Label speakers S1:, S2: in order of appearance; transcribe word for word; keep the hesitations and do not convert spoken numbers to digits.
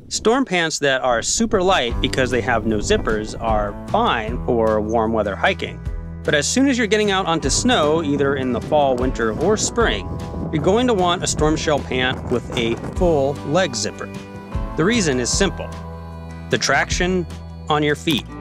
S1: Storm pants that are super light because they have no zippers are fine for warm weather hiking. But as soon as you're getting out onto snow, either in the fall, winter, or spring, you're going to want a storm shell pant with a full leg zipper. The reason is simple: the traction on your feet.